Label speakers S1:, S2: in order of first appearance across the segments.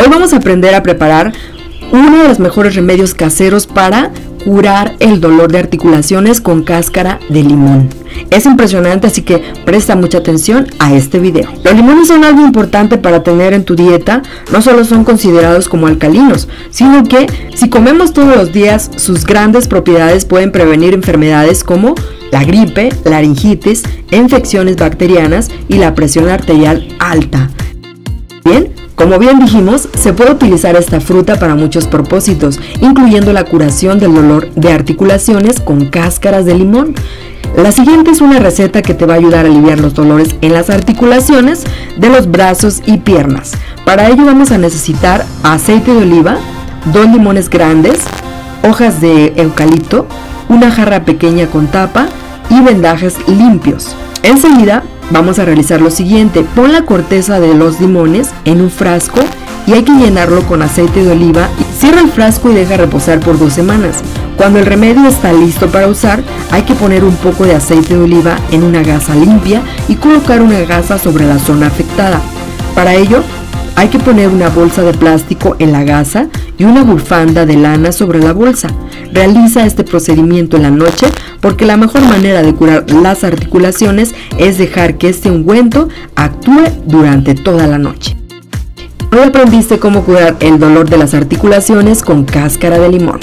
S1: Hoy vamos a aprender a preparar uno de los mejores remedios caseros para curar el dolor de articulaciones con cáscara de limón. Es impresionante, así que presta mucha atención a este video. Los limones son algo importante para tener en tu dieta. No solo son considerados como alcalinos, sino que si comemos todos los días, sus grandes propiedades pueden prevenir enfermedades como la gripe, laringitis, infecciones bacterianas y la presión arterial alta. Bien, como bien dijimos, se puede utilizar esta fruta para muchos propósitos, incluyendo la curación del dolor de articulaciones con cáscaras de limón. La siguiente es una receta que te va a ayudar a aliviar los dolores en las articulaciones de los brazos y piernas. Para ello vamos a necesitar aceite de oliva, 2 limones grandes, hojas de eucalipto, una jarra pequeña con tapa y vendajes limpios. Enseguida vamos a realizar lo siguiente: pon la corteza de los limones en un frasco y hay que llenarlo con aceite de oliva. Cierra el frasco y deja reposar por 2 semanas. Cuando el remedio está listo para usar, hay que poner un poco de aceite de oliva en una gasa limpia y colocar una gasa sobre la zona afectada. Para ello, hay que poner una bolsa de plástico en la gasa y una bufanda de lana sobre la bolsa. Realiza este procedimiento en la noche porque la mejor manera de curar las articulaciones es dejar que este ungüento actúe durante toda la noche. Hoy aprendiste cómo curar el dolor de las articulaciones con cáscara de limón.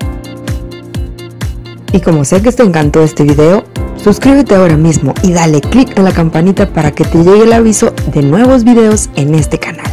S1: Y como sé que te encantó este video, suscríbete ahora mismo y dale click en la campanita para que te llegue el aviso de nuevos videos en este canal.